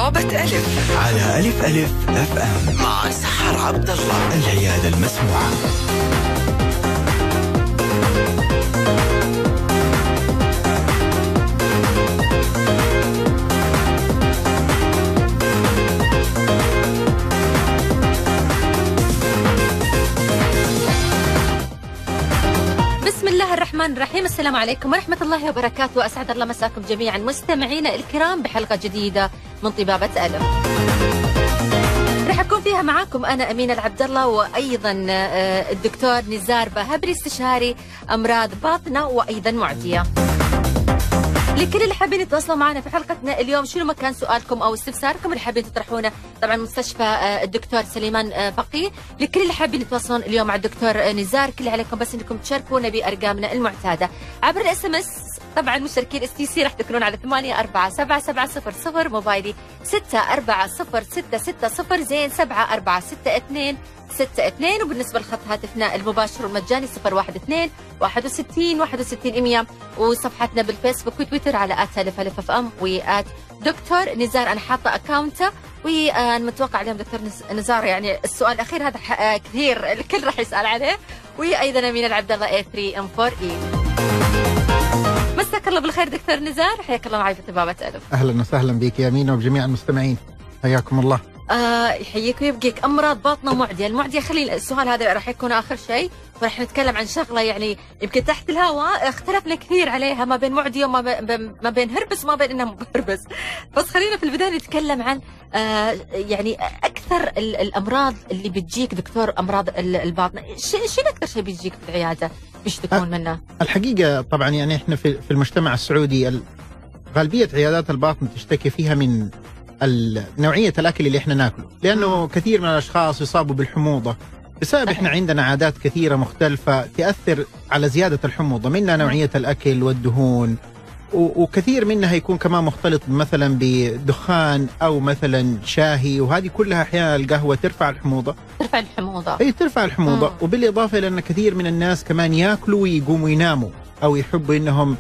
طبابة ألف على ألف ألف اف ام مع سحر عبد الله. العيادة المسموعة. بسم الله الرحمن الرحيم. السلام عليكم ورحمة الله وبركاته، وأسعد الله مساكم جميعا مستمعينا الكرام بحلقة جديدة من طبابة ألف. رح أكون فيها معاكم أنا أمينة العبد الله، وأيضا الدكتور نزار بهبري، استشاري أمراض باطنة وأيضا معدية. لكل اللي حابين يتواصلوا معنا في حلقتنا اليوم، شنو مكان سؤالكم او استفساركم اللي حابين تطرحونه؟ طبعا مستشفى الدكتور سليمان فقيه. لكل اللي حابين يتواصلون اليوم مع الدكتور نزار، كل اللي عليكم بس انكم تشاركونا بارقامنا المعتاده عبر الاس ام اس. طبعا مشتركين اس تي سي راح تكونون على 847700، موبايلي 640660 زين 746262. وبالنسبه لخط هاتفنا المباشر والمجاني 012 61 61 100، وصفحتنا بالفيسبوك وتويتر على @ألف_FM ودكتور نزار. انا حاطه اكاونته وانا متوقع اليوم دكتور نزار يعني السؤال الاخير هذا كثير الكل راح يسال عليه. وايضا امينه العبد الله A3M4E. مساك الله بالخير دكتور نزار، حياك الله معي في طبابة ألف. اهلا وسهلا بك يا امينه وبجميع المستمعين، حياكم الله. يحييك ويبقيك. امراض باطنه ومعديه، المعديه خلي السؤال هذا راح يكون اخر شيء، وراح نتكلم عن شغله يعني يمكن تحت الهواء اختلفنا كثير عليها، ما بين معديه وما ما بين هربس وما بين انها هربس. بس خلينا في البدايه نتكلم عن يعني اكثر الامراض اللي بتجيك دكتور، امراض الباطنه، شنو اكثر شيء بيجيك في العياده ايش تكون منه؟ الحقيقه طبعا يعني احنا في المجتمع السعودي غالبيه عيادات الباطن تشتكي فيها من نوعيه الاكل اللي احنا ناكله، لانه كثير من الاشخاص يصابوا بالحموضه بسبب احنا عندنا عادات كثيره مختلفه تاثر على زياده الحموضه، منها نوعيه الاكل والدهون، وكثير منها يكون كمان مختلط مثلا بدخان او مثلا شاهي، وهذه كلها احيانا القهوه ترفع الحموضه. ترفع الحموضه. وبالاضافه الى ان كثير من الناس كمان ياكلوا ويقوموا يناموا او يحبوا انهم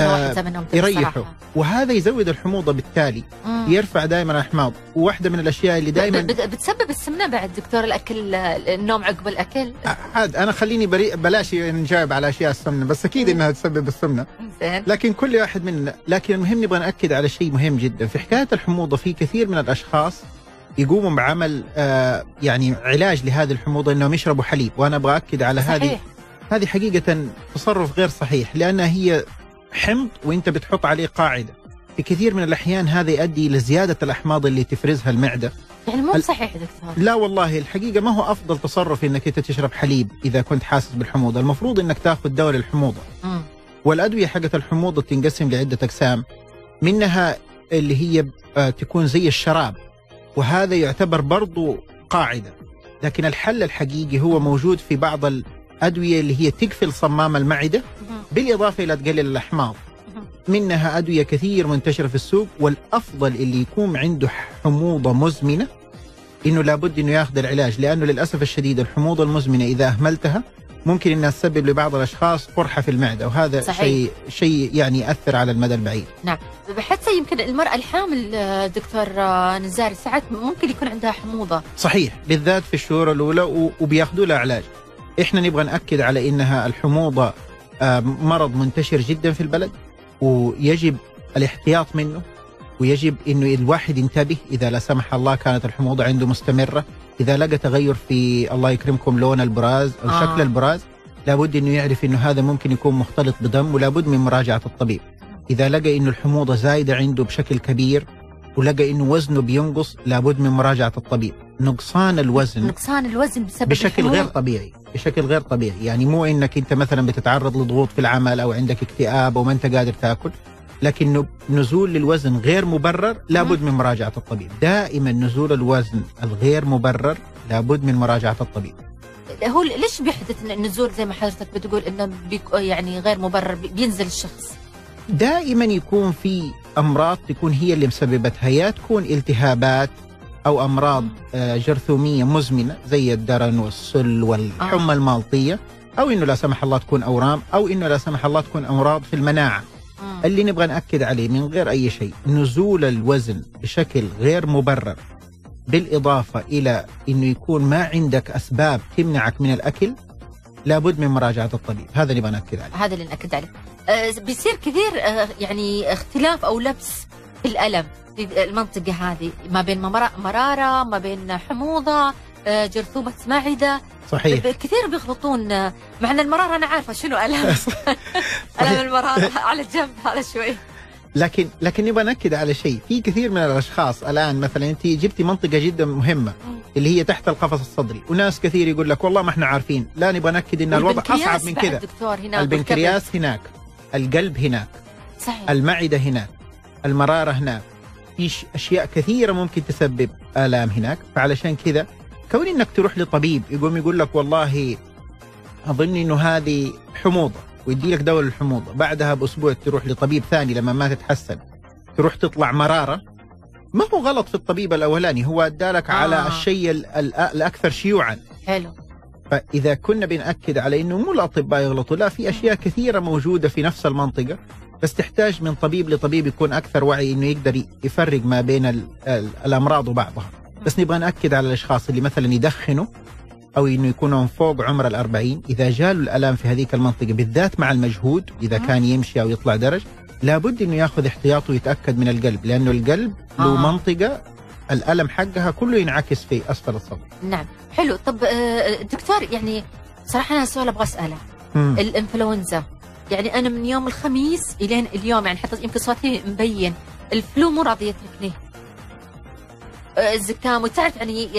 يريحوا، وهذا يزود الحموضه، بالتالي يرفع دائما الاحماض. وواحده من الاشياء اللي دائما بتسبب السمنه بعد دكتور الاكل، النوم عقب الاكل. عاد انا خليني بلاش نجاوب على اشياء السمنه، بس اكيد انها تسبب السمنه، لكن كل واحد منا. لكن المهم نبغى ناكد على شيء مهم جدا في حكايه الحموضه. في كثير من الاشخاص يقوموا بعمل يعني علاج لهذه الحموضه انهم يشربوا حليب، وانا ابغى اكد على هذه حقيقه تصرف غير صحيح، لانها هي حمض وانت بتحط عليه قاعده. في كثير من الاحيان هذا يؤدي لزياده الاحماض اللي تفرزها المعده. يعني مو صحيح دكتور؟ لا والله، الحقيقه ما هو افضل تصرف انك انت تشرب حليب اذا كنت حاسس بالحموضه. المفروض انك تاخذ دواء للحموضه. والادويه حقت الحموضه تنقسم لعده اقسام، منها اللي هي تكون زي الشراب، وهذا يعتبر برضو قاعده. لكن الحل الحقيقي هو موجود في بعض الادويه اللي هي تقفل صمام المعده، بالاضافه الى تقلل الاحماض. منها ادويه كثير منتشره في السوق، والافضل اللي يكون عنده حموضه مزمنه انه لابد انه ياخذ العلاج، لانه للاسف الشديد الحموضه المزمنه اذا اهملتها ممكن انها تسبب لبعض الاشخاص قرحه في المعده، وهذا شيء يعني ياثر على المدى البعيد. نعم، حتى يمكن المراه الحامل دكتور نزار ساعات ممكن يكون عندها حموضه. صحيح، بالذات في الشهور الاولى، وبياخذوا لها علاج. احنا نبغى ناكد على انها الحموضه مرض منتشر جدا في البلد، ويجب الاحتياط منه، ويجب انه الواحد ينتبه اذا لا سمح الله كانت الحموضه عنده مستمره. اذا لقى تغير في الله يكرمكم لون البراز او شكل البراز، لابد انه يعرف انه هذا ممكن يكون مختلط بدم، ولابد من مراجعه الطبيب. اذا لقى انه الحموضه زايده عنده بشكل كبير، ولقى انه وزنه بينقص، لابد من مراجعه الطبيب. نقصان الوزن بسبب بشكل غير طبيعي، يعني مو انك انت مثلا بتتعرض لضغوط في العمل او عندك اكتئاب وما انت قادر تاكل، لكن نزول للوزن غير مبرر لابد من مراجعه الطبيب. دائما نزول الوزن الغير مبرر لابد من مراجعه الطبيب. هو ليش بيحدث النزول زي ما حضرتك بتقول انه يعني غير مبرر بينزل الشخص؟ دائما يكون في امراض تكون هي اللي مسببتها، يا تكون التهابات او امراض جرثوميه مزمنه زي الدرن والسل والحمى المالطيه، او انه لا سمح الله تكون اورام، او انه لا سمح الله تكون امراض في المناعه. اللي نبغى نأكد عليه من غير أي شيء، نزول الوزن بشكل غير مبرر بالإضافة إلى أنه يكون ما عندك أسباب تمنعك من الأكل، لابد من مراجعة الطبيب. هذا اللي بنأكد عليه. هذا اللي نأكد عليه. بيصير كثير يعني اختلاف أو لبس في الألم في المنطقة هذه، ما بين مرارة، ما بين حموضة، جرثومة معدة. صحيح. كثير بيغلطون، مع أن المرارة أنا عارفة شنو ألم. ألم المرارة على الجنب هذا شوي. لكن نبغى نأكد على شيء، في كثير من الأشخاص الآن مثلا أنت جبتي منطقة جدا مهمة اللي هي تحت القفص الصدري، وناس كثير يقول لك والله ما احنا عارفين. لا، نبغى نأكد أن الوضع أصعب من كذا. البنكرياس هناك، القلب هناك، صحيح. المعدة هناك، المرارة هناك، في أشياء كثيرة ممكن تسبب آلام هناك. فعلشان كذا كون إنك تروح لطبيب يقول لك والله أظن إنه هذه حموضة ويدي لك دواء للحموضة، بعدها بأسبوع تروح لطبيب ثاني لما ما تتحسن تروح تطلع مرارة، ما هو غلط في الطبيب الأولاني، هو أدالك على الشيء الأكثر شيوعا. حلو. فإذا كنا بنأكد على إنه مو الأطباء يغلطوا، لا، في أشياء كثيرة موجودة في نفس المنطقة، بس تحتاج من طبيب لطبيب يكون أكثر وعي إنه يقدر يفرق ما بين الأمراض وبعضها. بس نبغى نأكد على الأشخاص اللي مثلا يدخنوا أو إنه يكونوا فوق عمر 40، إذا جالوا الألام في هذيك المنطقة بالذات مع المجهود، إذا كان يمشي أو يطلع درج، لابد إنه يأخذ احتياطه ويتأكد من القلب، لأنه القلب له منطقة الألم حقها كله ينعكس في أسفل الصدر. نعم. حلو. طب دكتور، يعني صراحة أنا سؤال أبغى أسأله. الإنفلونزا، يعني أنا من يوم الخميس إلين اليوم، يعني حتى يمكن صوتي مبين، الفلو مو راضي يتركني. الزكام، وتعرف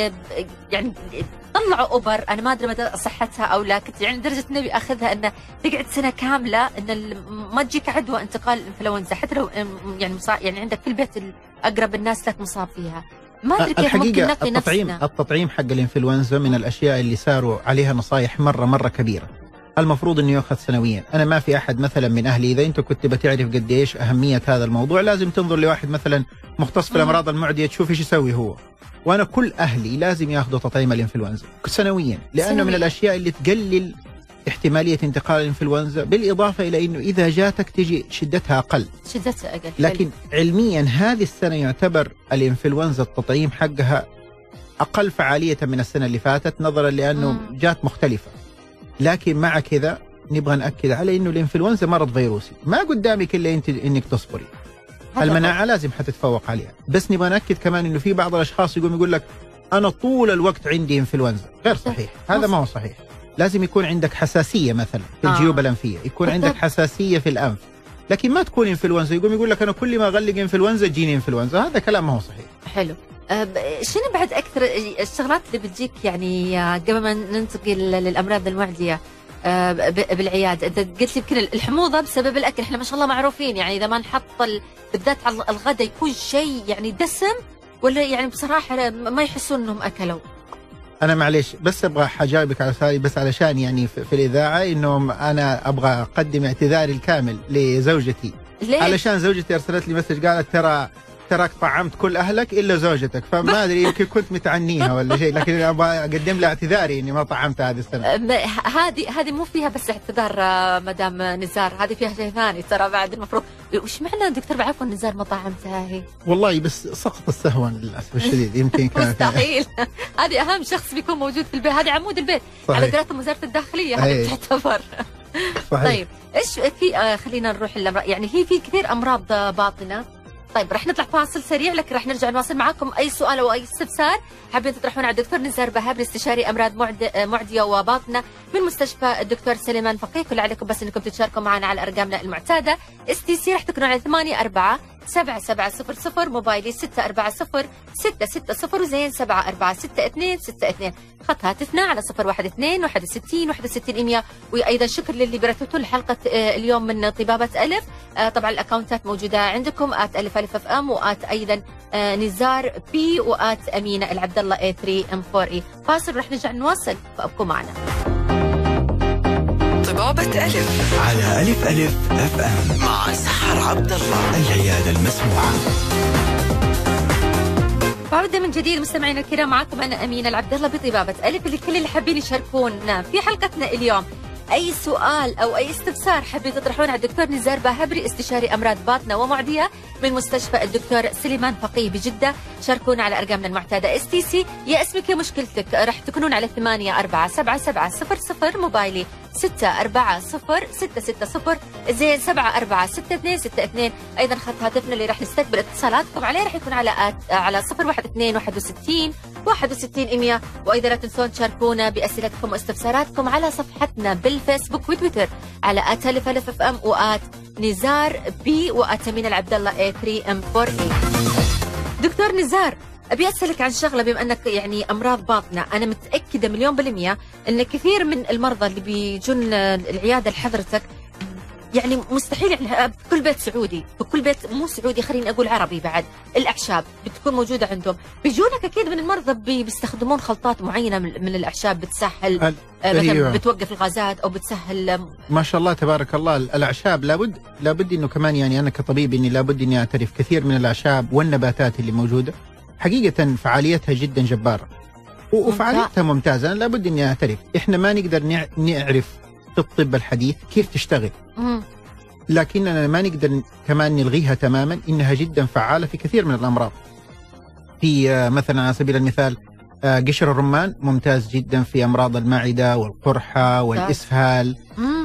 يعني طلعوا أوبر، أنا ما أدري مدى صحتها أو لا، كنت يعني درجة النبي أخذها أنه تقعد سنة كاملة أن ما تجيك عدوى انتقال الإنفلونزا، حتى لو يعني عندك في البيت أقرب الناس لك مصاب فيها. ما أدري كيف ممكن نقي نفسنا. التطعيم حق الإنفلونزا من الأشياء اللي صاروا عليها نصايح مرة كبيرة، المفروض انه ياخذ سنويا. انا ما في احد مثلا من اهلي، اذا انت كنت بتعرف قد ايش اهميه هذا الموضوع لازم تنظر لواحد مثلا مختص في الامراض المعديه تشوف ايش يسوي هو. وانا كل اهلي لازم ياخذوا تطعيم الانفلونزا سنويا، لانه من الاشياء اللي تقلل احتماليه انتقال الانفلونزا، بالاضافه الى انه اذا جاتك تجي شدتها اقل. لكن علميا هذه السنه يعتبر الانفلونزا التطعيم حقها اقل فعاليه من السنه اللي فاتت، نظرا لانه جات مختلفه. لكن مع كذا نبغى نأكد على إنه الإنفلونزا مرض فيروسي، ما قدامك إلا أنت إنك تصبري. المناعة لازم حتتفوق عليها، بس نبغى نأكد كمان إنه في بعض الأشخاص يقول لك أنا طول الوقت عندي إنفلونزا، غير صحيح، هذا ما هو صحيح. لازم يكون عندك حساسية مثلا في الجيوب الأنفية، يكون عندك حساسية في الأنف، لكن ما تكون إنفلونزا يقول لك أنا كل ما أغلق إنفلونزا تجيني إنفلونزا، هذا كلام ما هو صحيح. حلو. شنو بعد أكثر الشغلات اللي بتجيك يعني قبل ما ننتقل للأمراض المعدية بالعيادة؟ أنت قلت لي يمكن الحموضة بسبب الأكل، إحنا ما شاء الله معروفين يعني إذا ما نحط بالذات على الغداء يكون شيء يعني دسم، ولا يعني بصراحة ما يحسون إنهم أكلوا. أنا معليش بس أبغى حجاوبك على سؤالي، بس علشان يعني في الإذاعة إنه أنا أبغى أقدم اعتذاري الكامل لزوجتي. ليه؟ علشان زوجتي أرسلت لي مسج قالت تراك طعمت كل أهلك إلا زوجتك، فما أدري يمكن كنت متعنيها ولا شيء، لكن أبغى أقدم لها اعتذاري إني ما طعمت هذه السنة. هذه مو فيها بس اعتذار مدام نزار، هذه فيها شيء ثاني ترى بعد. المفروض وش معنى دكتور بعفوا نزار ما طعمتها هي؟ والله بس سقط السهوا للأسف الشديد، يمكن كان مستحيل. هذه أهم شخص بيكون موجود في البيت، هذه عمود البيت. صحيح. على قولتهم وزارة الداخلية هذه تعتبر. طيب إيش في خلينا نروح للأمراض، يعني هي في كثير أمراض باطنة. طيب رح نطلع فاصل سريع، لكن رح نرجع نواصل معاكم اي سؤال او اي استفسار حابين تطرحون على الدكتور نزار بهاب، استشاري امراض معديه وباطنه من مستشفى الدكتور سليمان فقيه. كل عليكم بس انكم تتشاركوا معنا على ارقامنا المعتاده. STC رح تكونوا على 84-7700، موبايلي 640-660 وزين 746262، خط هاتفنا على 012-61-61-100. وايضا شكر للي برتبتوا لحلقه اليوم من طبابه الف. طبعا الاكونتات موجوده عندكم @alif_FM ايضا نزار بي أمينة العبد الله A3M4E. فاصل رح نرجع نواصل، فابقوا معنا. طبابة ألف على ألف FM مع سحر عبد الله، العيادة المسموعة. بعودة من جديد مستمعينا الكرام، معكم أنا أمينة العبد الله بطبابة ألف. لكل اللي حابين يشاركونا في حلقتنا اليوم أي سؤال أو أي استفسار حابين تطرحون على الدكتور نزار باهبري استشاري أمراض باطنة ومعدية من مستشفى الدكتور سليمان فقيه بجدة. شاركونا على أرقامنا المعتادة STC يا اسمك يا مشكلتك، راح تكونون على 847700 موبايلي 640660 زين 746262. أيضا خط هاتفنا اللي راح نستقبل اتصالاتكم عليه راح يكون على 012 61 61 100. وأيضا لا تنسون تشاركونا بأسئلتكم واستفساراتكم على صفحتنا بالفيسبوك وتويتر على @ألف وآت نزار بي وأتمين العبد الله A3M4A. دكتور نزار، أبي أسألك عن شغلة، بما أنك يعني أمراض باطنة، أنا متأكدة 100% أن كثير من المرضى اللي بيجون العيادة لحضرتك يعني مستحيل، يعني بكل بيت سعودي، بكل بيت مو سعودي خليني أقول عربي بعد، الأعشاب بتكون موجودة عندهم. بيجونك أكيد من المرضى بيستخدمون خلطات معينة من الأعشاب بتسهل مثلا بتوقف الغازات أو بتسهل. ما شاء الله تبارك الله الأعشاب لابد إنه كمان، يعني أنا كطبيب إني لابد إني أعترف كثير من الأعشاب والنباتات اللي موجودة حقيقة فعاليتها جدا جبارة وفعاليتها ممتازة. أنا لابد إني أعترف إحنا ما نقدر نعرف في الطب الحديث كيف تشتغل، لكننا ما نقدر كمان نلغيها تماما، إنها جدا فعالة في كثير من الأمراض. في مثلا على سبيل المثال قشر الرمان ممتاز جدا في أمراض المعدة والقرحة والإسهال.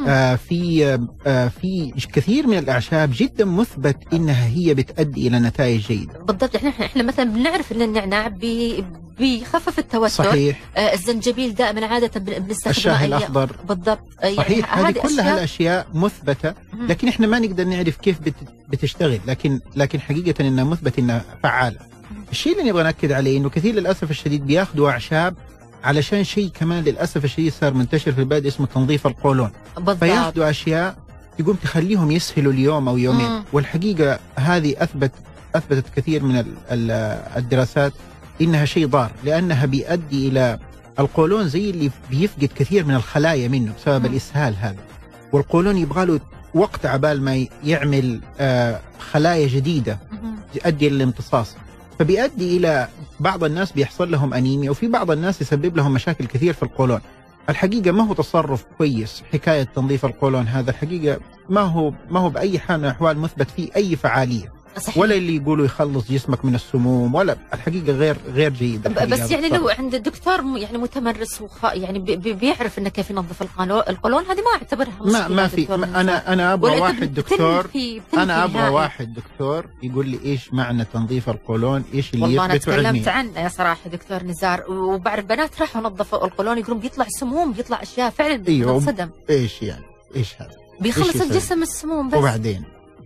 في كثير من الأعشاب جدا مثبت إنها هي بتؤدي إلى نتائج جيدة. بالضبط. احنا مثلا بنعرف إن النعناع بيخفف التوتر. صحيح. الزنجبيل دائما عادة بنستخدمه. الشاي الأخضر. بالضبط. صحيح. هذه كلها الأشياء مثبتة، لكن احنا ما نقدر نعرف كيف بتشتغل، لكن حقيقة إنها مثبت إنها فعالة. الشيء اللي نبغى نأكد عليه إنه كثير للأسف الشديد بياخدوا أعشاب علشان شيء كمان للأسف الشديد صار منتشر في البلد اسمه تنظيف القولون. بالضبط. فياخدوا أشياء يقوم تخليهم يسهلوا اليوم أو يومين. والحقيقة هذه أثبتت كثير من الدراسات إنها شيء ضار، لأنها بيؤدي إلى القولون زي اللي بيفقد كثير من الخلايا منه بسبب الإسهال هذا، والقولون يبغى له وقت عبال ما يعمل خلايا جديدة يؤدي إلى الامتصاص، فبيؤدي إلى بعض الناس بيحصل لهم أنيميا، وفي بعض الناس يسبب لهم مشاكل كثير في القولون. الحقيقة ما هو تصرف كويس حكاية تنظيف القولون هذا، الحقيقة ما هو بأي حال من الأحوال مثبت فيه أي فعالية. صحيح. ولا اللي يقولوا يخلص جسمك من السموم، ولا الحقيقة غير جيد. بس يعني لو عند الدكتور يعني متمرس يعني بيعرف انه كيف ينظف القولون، هذه ما اعتبرها ما في. انا ابغى واحد دكتور، انا ابغى واحد دكتور يقول لي ايش معنى تنظيف القولون، ايش اللي يثبت. والله انا تكلمت عنه يا صراحه دكتور نزار، وبعرف بنات راحوا نظفوا القولون يقولون بيطلع سموم، بيطلع اشياء فعلا بتنصدم. ايش يعني ايش هذا؟ بيخلص الجسم السموم بس، وبعدين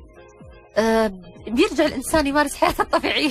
بيرجع الإنسان يمارس حياته الطبيعية.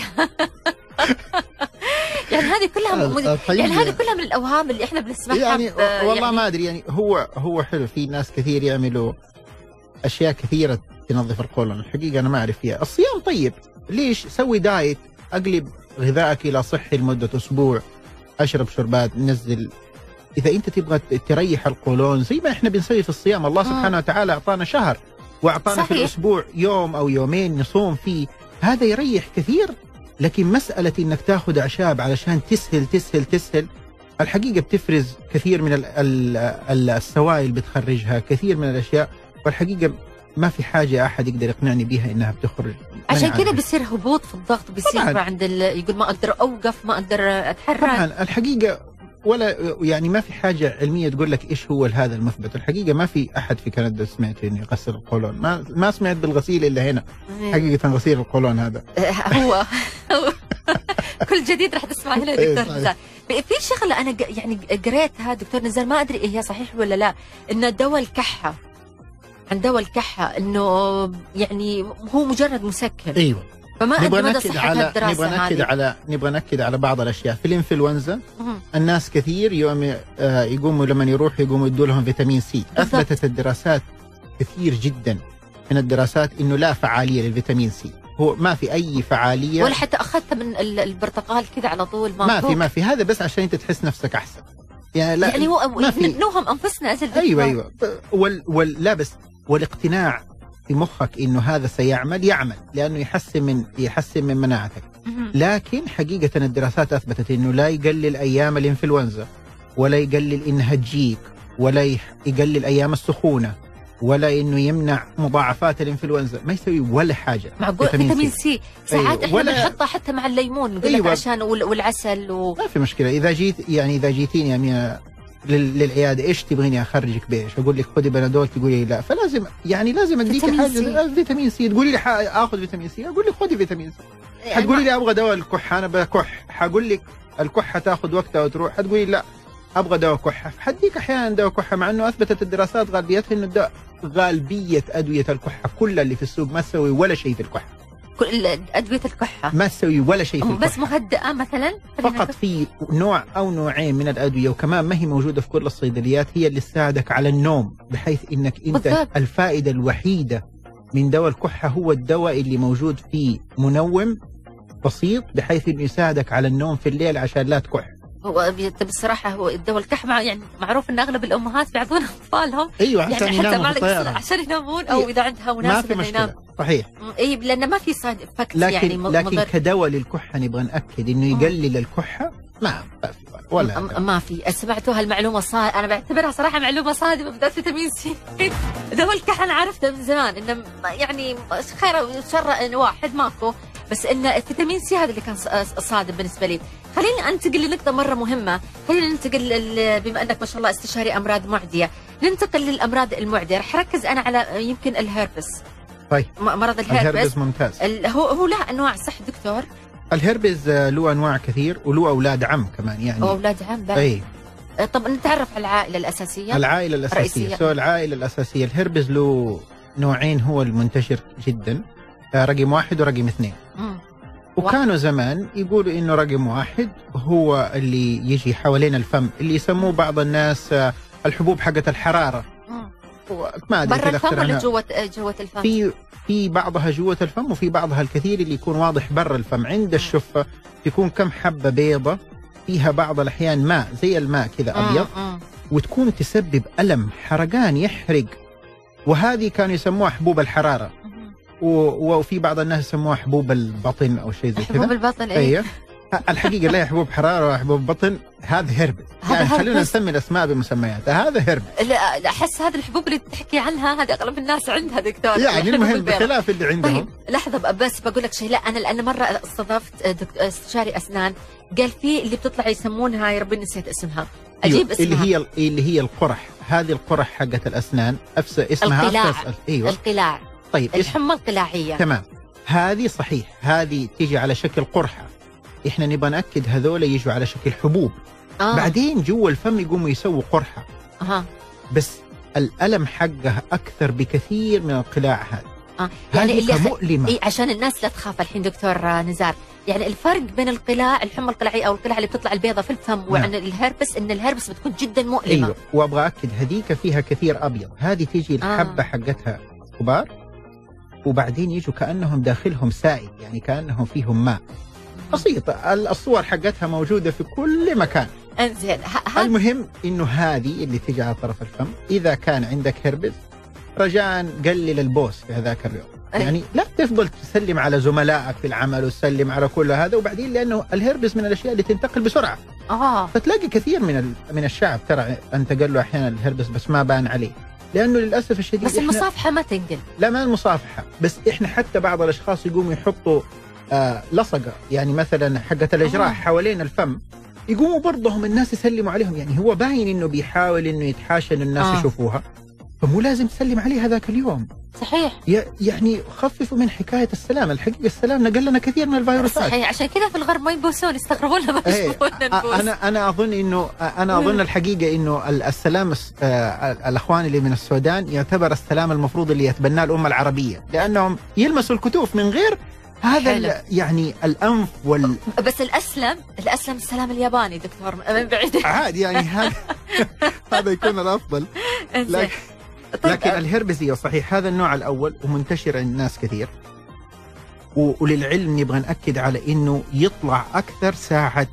يعني هذه كلها من الأوهام اللي إحنا بنسمعها. يعني والله ما أدري، يعني هو حلو، في ناس كثير يعملوا أشياء كثيرة تنظف القولون. الحقيقة أنا ما أعرف فيها. الصيام طيب، ليش؟ سوي دايت، أقلب غذائك إلى صحي لمدة أسبوع، أشرب شربات، نزل. إذا أنت تبغى تريح القولون زي ما إحنا بنسوي في الصيام، الله سبحانه وتعالى أعطانا شهر وأعطانا في الأسبوع يوم أو يومين نصوم فيه، هذا يريح كثير. لكن مسألة إنك تأخذ أعشاب علشان تسهل الحقيقة بتفرز كثير من السوائل بتخرجها، كثير من الأشياء، والحقيقة ما في حاجة أحد يقدر يقنعني بها إنها بتخرج. عشان كده بيصير هبوط في الضغط، بيصير عند يقول ما أقدر أوقف، ما أقدر أتحرك. طبعا الحقيقة ولا يعني ما في حاجة علمية تقول لك إيش هو هذا المثبت. الحقيقة ما في أحد في كندا سمعت إنه يغسل القولون، ما سمعت بالغسيل إلا هنا. حقيقة غسيل القولون هذا هو كل جديد راح تسمع هنا دكتور نزار. في شغلة أنا يعني قريتها دكتور نزار، ما أدري إيه هي صحيح ولا لا، إنه دواء الكحة، عن دواء الكحة إنه يعني هو مجرد مسكن. أيوة. فما أدري مدى صحة الدراسة هذه. نبغى نأكد على بعض الأشياء. في الإنفلونزا الناس كثير يقوموا لما يقوموا يدوا لهم فيتامين سي. أثبتت الدراسات كثير جدا من الدراسات إنه لا فعالية للفيتامين سي، هو ما في أي فعالية. ولا حتى أخذت من البرتقال كذا على طول ما في هذا بس عشان أنت تحس نفسك أحسن. يعني لا، يعني هو نوهم أنفسنا أجل. أيوة لا بس والاقتناع في مخك إنه هذا سيعمل لأنه يحسن من مناعتك. لكن حقيقة الدراسات أثبتت إنه لا يقلل أيام الإنفلونزا، ولا يقلل إنها تجيك، ولا يقلل ايام السخونه، ولا انه يمنع مضاعفات الانفلونزا، ما يسوي ولا حاجه. معقول فيتامين سي ساعات احنا ولا بنحطه حتى مع الليمون، نقول لك عشان والعسل ما في مشكله. اذا جيتيني يا أمينة للعياده ايش تبغيني اخرجك بايش؟ اقول لك خذي بنادول، تقولي لي لا، فلازم لازم اديك حاجه فيتامين سي. تقولي لي اخذ فيتامين سي، اقول لك خذي فيتامين سي. حتقولي لي ابغى دواء الكحه، انا بكح، حقول لك الكحه تاخذ وقتها وتروح، حتقولي لا ابغى دواء كحه، حديك احيانا دواء كحه، مع انه اثبتت الدراسات غالبيتها انه غالبيه ادويه الكحه كلها اللي في السوق ما تسوي ولا شيء في الكحه. كل ادويه الكحه ما تسوي ولا شيء في الكحه، بس مهدئه مثلا. فقط في نوع او نوعين من الادويه، وكمان ما هي موجوده في كل الصيدليات، هي اللي تساعدك على النوم، بحيث انك انت بالضبط. الفائده الوحيده من دواء الكحه هو الدواء اللي موجود فيه منوم بسيط، بحيث انه يساعدك على النوم في الليل عشان لا تكح. هو بصراحه هو الدواء الكحه يعني معروف ان اغلب الامهات بيعطون اطفالهم ايوه يعني عشان يناموا في الطياره، عشان ينامون، او اذا عندها مناسبه ما في مشكله. صحيح. اي لان ما في سايد افكت يعني لكن كدواء للكحه نبغى ناكد انه يقلل الكحه ما في ولا ما في. سمعتوا هالمعلومه انا بعتبرها صراحه معلومه صادمه، بدأت فيتامين سي. دواء الكحه انا عرفته من زمان انه يعني خير وشر ان واحد ماكو، بس ان الفيتامين سي هذا اللي كان صادم بالنسبه لي. خليني انتقل لنقطه مره مهمه، خلينا ننتقل بما انك ما شاء الله استشاري امراض معديه، ننتقل للامراض المعديه. رح اركز انا على يمكن الهربس. طيب مرض الهربس ممتاز. هو له انواع صح دكتور؟ الهربس له انواع كثير وله اولاد عم كمان يعني. اولاد عم بعد. اي طب نتعرف على العائله الاساسيه. العائله الاساسيه العائله الاساسيه الهربس له نوعين هو المنتشر جدا، رقم 1 ورقم 2. وكانوا زمان يقولوا انه رقم 1 هو اللي يجي حوالين الفم، اللي يسموه بعض الناس الحبوب حقت الحراره. ما ادري برا الفم ولا جوه الفم؟ في بعضها جوه الفم، وفي بعضها الكثير اللي يكون واضح برا الفم عند الشفه، تكون كم حبه بيضة فيها بعض الاحيان ماء زي الماء كذا ابيض، وتكون تسبب الم حرقان يحرق، وهذه كانوا يسموها حبوب الحراره. وفي بعض الناس يسموها حبوب البطن او شيء زي كذا. حبوب البطن ايوه. الحقيقه لا، حبوب حراره وحبوب بطن هذا هربس، يعني خلينا نسمي الاسماء بمسمياتها، هذا هربس. لا احس هذه الحبوب اللي تحكي عنها هذه اغلب الناس عندها دكتور، يعني المهم بخلاف اللي عندهم. طيب لحظه بس بقول لك شيء، لا انا لان مره استضفت استشاري اسنان قال في اللي بتطلع يسمونها، يا ربي نسيت اسمها، اجيب اسمها اللي هي القرح، هذه القرح حقت الاسنان اسمها القلاع. ايوه القلاع. طيب الحمى القلاعيه. تمام، هذه صحيح، هذه تيجي على شكل قرحه، احنا نبغى ناكد هذول يجوا على شكل حبوب. بعدين جوا الفم يقوموا يسووا قرحه. بس الالم حقها اكثر بكثير من القلاع هذا. يعني اللي مؤلمه. عشان الناس لا تخاف الحين دكتور نزار، يعني الفرق بين القلاع الحمى القلاعيه او القلاع اللي بتطلع البيضه في الفم وعن الهربس، ان الهربس بتكون جدا مؤلمه. ايوه، وابغى اكد هذيك فيها كثير ابيض، هذه تيجي الحبه حقتها كبار، وبعدين يجوا كانهم داخلهم سائل، يعني كانهم فيهم ماء بسيطه. الصور حقتها موجوده في كل مكان. انزين المهم انه هذه اللي تيجي على طرف الفم، اذا كان عندك هربس رجاء قلل البوس في هذاك اليوم. يعني لا تفضل تسلم على زملائك في العمل وتسلم على كل هذا، وبعدين لانه الهربس من الاشياء اللي تنتقل بسرعه. فتلاقي كثير من الشعب ترى انت قال له احيانا الهربس بس ما بان عليه، لانه للاسف الشديد بس المصافحه ما تنقل. لا ما المصافحه، بس احنا حتى بعض الاشخاص يقوموا يحطوا لصقه، يعني مثلا حقه الاجراح حوالين الفم، يقوموا برضهم الناس يسلموا عليهم، يعني هو باين انه بيحاول انه يتحاشى انه الناس يشوفوها، فمو لازم تسلم عليه هذاك اليوم. صحيح. يعني خففوا من حكايه السلام، الحقيقه السلام نقل لنا كثير من الفيروسات. صحيح، عشان كذا في الغرب ما يبوسون، يستغربون لما يشوفون نبوس. انا اظن الحقيقه انه السلام الاخوان اللي من السودان يعتبر السلام المفروض اللي يتبناه الامه العربيه، لانهم يلمسوا الكتوف من غير هذا يعني الانف بس الاسلم السلام الياباني دكتور من بعيد عادي، يعني هذا يكون الافضل. لكن الهربسية صحيح هذا النوع الأول ومنتشر عند الناس كثير، وللعلم نبغى نأكد على إنه يطلع أكثر ساعة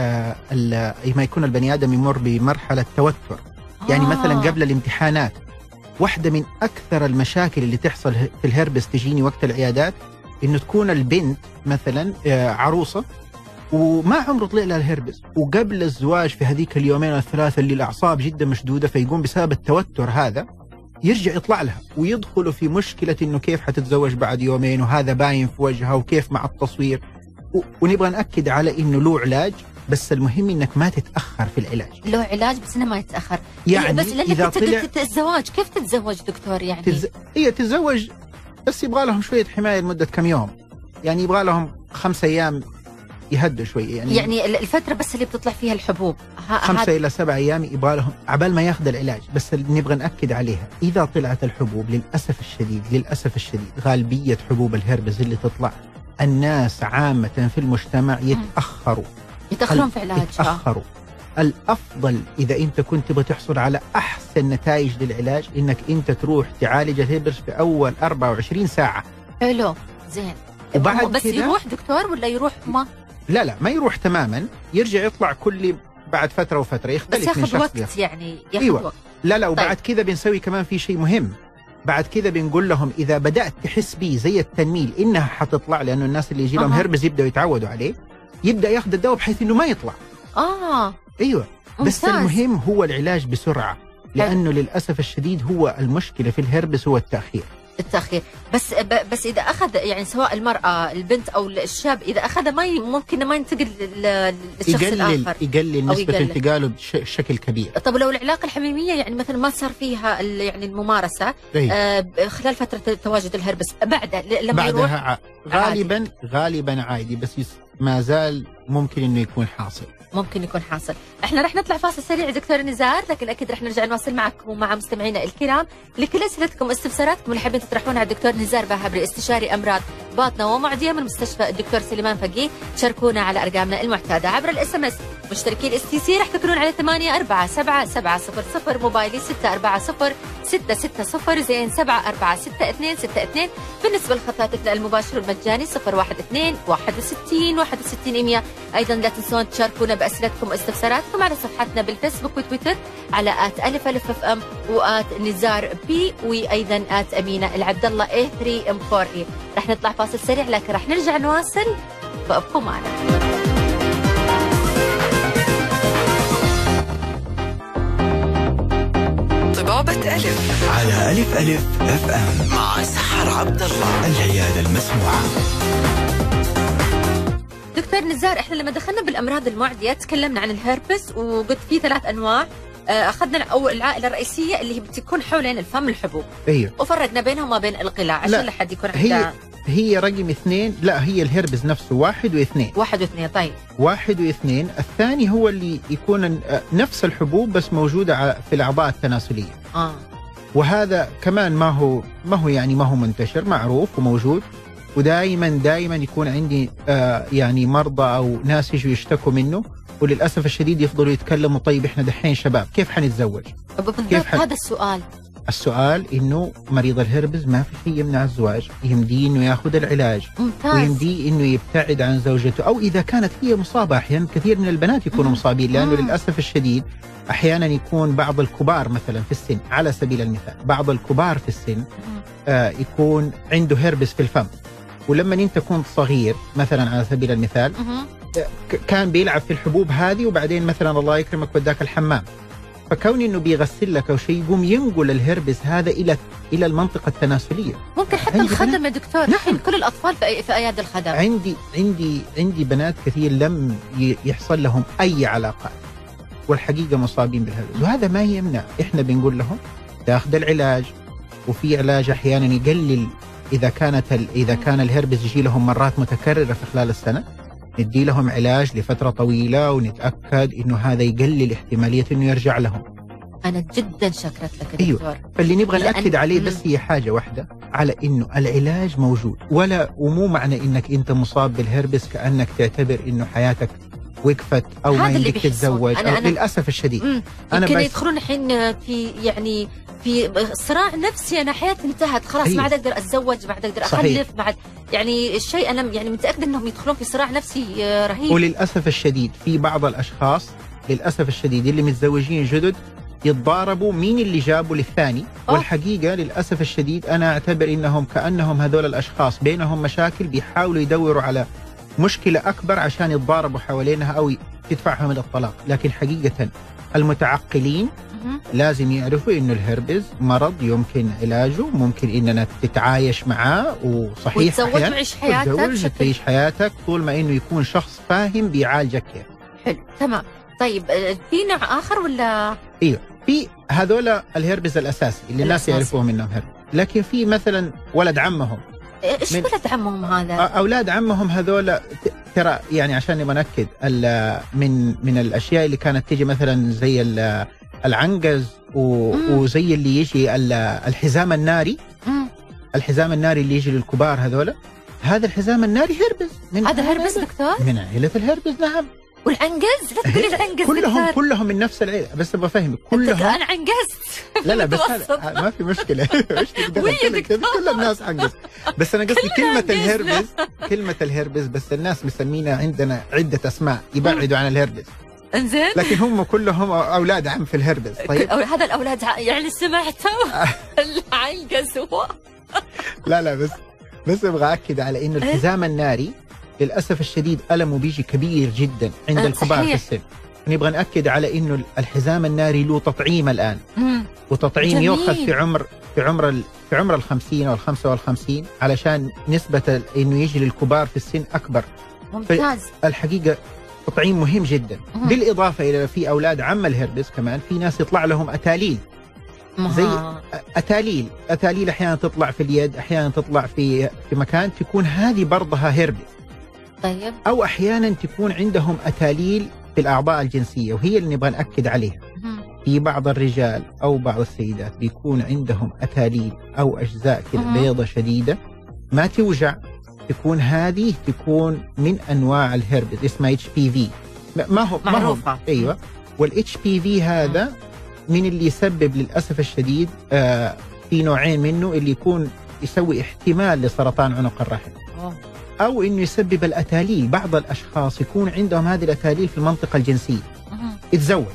ما يكون البني آدم يمر بمرحلة توتر. يعني مثلا قبل الامتحانات، واحدة من أكثر المشاكل اللي تحصل في الهربس تجيني وقت العيادات إنه تكون البنت مثلا عروسة وما عمره طلع له الهربس، وقبل الزواج في هذيك اليومين أو الثلاثة اللي الأعصاب جدا مشدودة، فيقوم بسبب التوتر هذا يرجع يطلع لها ويدخلوا في مشكلة إنه كيف حتتزوج بعد يومين وهذا باين في وجهها وكيف مع التصوير. ونبغى نأكد على إنه له علاج، بس المهم إنك ما تتأخر في العلاج. له علاج بس إنه ما يتأخر. يعني بس إذا طلع الزواج كيف تتزوج دكتور يعني؟ هي تتزوج بس يبغى لهم شوية حماية لمدة كم يوم، يعني يبغى لهم 5 أيام يهدوا شوية يعني الفترة بس اللي بتطلع فيها الحبوب 5 إلى 7 أيام يبغى لهم عبال ما ياخذ العلاج. بس اللي نبغى نأكد عليها إذا طلعت الحبوب للأسف الشديد غالبية حبوب الهربس اللي تطلع الناس عامة في المجتمع يتأخرون في علاجها. الأفضل إذا أنت كنت تبغى تحصل على أحسن نتائج للعلاج إنك أنت تروح تعالج الهربس في أول 24 ساعة. حلو زين. وبعد بس يروح دكتور ولا يروح لا ما يروح تماما، يرجع يطلع كل بعد فترة وفترة، يختلف بس من شخص وقت يعني ياخذ أيوة. وقت. لا وبعد كذا بنسوي كمان في شيء مهم. بعد كذا بنقول لهم إذا بدأت تحس بيه زي التنميل إنها حتطلع، لأنه الناس اللي يجي لهم هربس يبدأوا يتعودوا عليه، يبدأ ياخذ الدواء بحيث إنه ما يطلع. أيوة بس المهم هو العلاج بسرعة، لأنه للأسف الشديد هو المشكلة في الهربس هو التأخير. بس اذا اخذ يعني سواء المراه البنت او الشاب اذا اخذ ممكن ما ينتقل للشخص الاخر، يقلل نسبه انتقاله بشكل كبير. طب لو العلاقه الحميميه يعني مثلا ما صار فيها يعني الممارسه خلال فتره تواجد الهربس لما يروح غالبا عادي، بس ما زال ممكن انه يكون حاصل. احنا رح نطلع فاصل سريع دكتور نزار، لكن اكيد رح نرجع نواصل معكم ومع مستمعينا الكرام لكل اسئلتكم واستفساراتكم اللي حابين تطرحونها على الدكتور نزار باهبري، استشاري امراض باطنه ومعديه من مستشفى الدكتور سليمان فقيه. شاركونا على ارقامنا المعتاده عبر الاس ام اس. مشتركين اس تي سي رح تكونون على 847700، موبايلي 640660 زين 746262. بالنسبه لخطاتنا المباشر والمجاني 012 61 100. ايضا لا تنسون تشاركونا باسئلتكم واستفساراتكم على صفحتنا بالفيسبوك وتويتر على @ألف_FM @نزار بي، وايضا @أمينة العبد الله A3M4E. رح نطلع فاصل سريع لكن رح نرجع نواصل، فابقوا معنا. طبابة ألف على ألف FM مع سحر عبد الله، العيادة المسموعة. دكتور نزار، احنا لما دخلنا بالامراض المعديه تكلمنا عن الهربس وقلت في 3 انواع. اخذنا اول العائله الرئيسيه اللي هي بتكون حوالين الفم الحبوب. ايوه. وفرقنا بينهم وما بين القلاع عشان لحد يكون عندها هي رقم 2. لا هي الهربس نفسه 1 و2. 1 و2 طيب. 1 و2. الثاني هو اللي يكون نفس الحبوب بس موجوده في الاعضاء التناسليه. وهذا كمان ما هو منتشر، معروف وموجود، ودائما يكون عندي يعني مرضى او ناس يجوا يشتكوا منه، وللاسف الشديد يفضلوا يتكلموا طيب احنا دحين شباب كيف حنتزوج؟ بالضبط هذا السؤال انه مريض الهربس ما في شيء يمنع الزواج، يمديه انه ياخذ العلاج ويمديه انه يبتعد عن زوجته، او اذا كانت هي مصابه. احيانا كثير من البنات يكونوا مصابين، لانه للاسف الشديد احيانا يكون بعض الكبار مثلا في السن، على سبيل المثال بعض الكبار في السن يكون عنده هربس في الفم، ولما انت كنت صغير مثلا على سبيل المثال كان بيلعب في الحبوب هذه، وبعدين مثلا الله يكرمك وداك الحمام، فكون انه بيغسل لك او شيء يقوم ينقل الهربس هذا الى المنطقه التناسليه. ممكن حتى الخدم يا دكتور. نعم. كل الاطفال في ايادي الخدم. عندي بنات كثير لم يحصل لهم اي علاقات والحقيقه مصابين بالهربس، وهذا ما يمنع. احنا بنقول لهم تاخذ العلاج، وفي علاج احيانا يقلل اذا كان الهربس يجي لهم مرات متكرره في خلال السنه، ندي لهم علاج لفتره طويله ونتاكد انه هذا يقلل احتماليه انه يرجع لهم. انا جدا شكرت لك يا دكتور. ايوه، فاللي نبغى ناكد عليه بس هي حاجه واحده، على انه العلاج موجود، ومو معنى انك انت مصاب بالهربس كانك تعتبر انه حياتك وقفت او ما يمديك تتزوج. للاسف الشديد يمكن يدخلون الحين في صراع نفسي، انا حياتي انتهت خلاص. ما عاد اقدر اتزوج، ما عاد اقدر اخلف، ما عاد يعني الشيء. انا يعني متاكده انهم يدخلون في صراع نفسي رهيب. وللاسف الشديد في بعض الاشخاص للاسف الشديد اللي متزوجين جدد يتضاربوا مين اللي جابوا للثاني. والحقيقه للاسف الشديد انا اعتبر انهم كانهم هذول الاشخاص بينهم مشاكل، بيحاولوا يدوروا على مشكلة أكبر عشان يتضاربوا حوالينها أو تدفعهم إلى الطلاق. لكن حقيقة المتعقلين لازم يعرفوا إنه الهربز مرض يمكن علاجه، ممكن إننا تتعايش معاه وصحيح وتزوج وتعيش حياتك تعيش حياتك طول ما إنه يكون شخص فاهم بيعالجك كيف. حلو تمام. طيب في نوع آخر ولا؟ ايوه في هذول الهربز الاساسي اللي الناس يعرفوهم انهم هربز، لكن في مثلا ولد عمهم. ايش ولد عمهم هذا؟ اولاد عمهم هذول ترى يعني عشان نبغى ناكد من الاشياء اللي كانت تيجي مثلا زي العنقز وزي اللي يجي الحزام الناري. الحزام الناري اللي يجي للكبار هذول، هذا الحزام الناري هربز. هذا هربز دكتور؟ من عائله الهربز. نعم. والعنقز؟ لا تقولي العنقز كلهم من نفس العيله، بس ابغى افهمك كلهم. انا عنقزت. لا بس ما في مشكله. ايش تقدر كل الناس عنقز، بس انا قصدي كلمه الهربز بس الناس مسمينا عندنا عده اسماء يبعدوا عن الهربز. انزين. لكن هم كلهم اولاد عم في الهربز. طيب هذا الاولاد يعني سمعتوا العنقز هو. لا بس ابغى اكد على انه الحزام الناري للأسف الشديد ألمه بيجي كبير جدا عند الكبار في السن. نبغى نأكد على إنه الحزام الناري له تطعيم الآن. وتطعيم يؤخذ في عمر 50 أو 55 علشان نسبة إنه يجي للكبار في السن أكبر. ممتاز. الحقيقة تطعيم مهم جدا. بالإضافة إلى في أولاد عم الهربس كمان في ناس يطلع لهم أتاليل. زي أتاليل أحيانا تطلع في اليد، أحيانا تطلع في مكان تكون هذه برضها هربس. طيب. أو أحيانا تكون عندهم أتاليل في الأعضاء الجنسية، وهي اللي نبغى نأكد عليها. في بعض الرجال أو بعض السيدات بيكون عندهم أتاليل أو أجزاء كده بيضة شديدة ما توجع، تكون من أنواع الهربس اسمها HPV. ما هو معروفة. أيوة. والHPV هذا من اللي يسبب للأسف الشديد في نوعين منه، اللي يكون يسوي احتمال لسرطان عنق الرحم. أو إنه يسبب الأتاليل. بعض الأشخاص يكون عندهم هذه الأتاليل في المنطقة الجنسية. يتزوج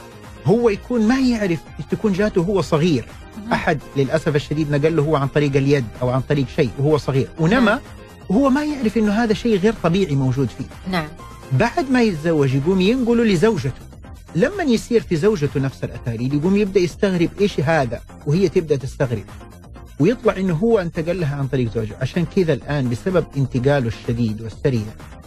هو يكون ما يعرف، تكون جاته هو صغير. أحد للأسف الشديد نقل له هو عن طريق اليد أو عن طريق شيء وهو صغير ونما وهو ما يعرف إنه هذا شيء غير طبيعي موجود فيه. نعم. بعد ما يتزوج يقوم ينقله لزوجته. لما يصير في زوجته نفس الأتاليل يقوم يبدأ يستغرب إيش هذا، وهي تبدأ تستغرب، ويطلع إنه هو انتقل لها عن طريق زوجه. عشان كذا الآن بسبب انتقاله الشديد والسريع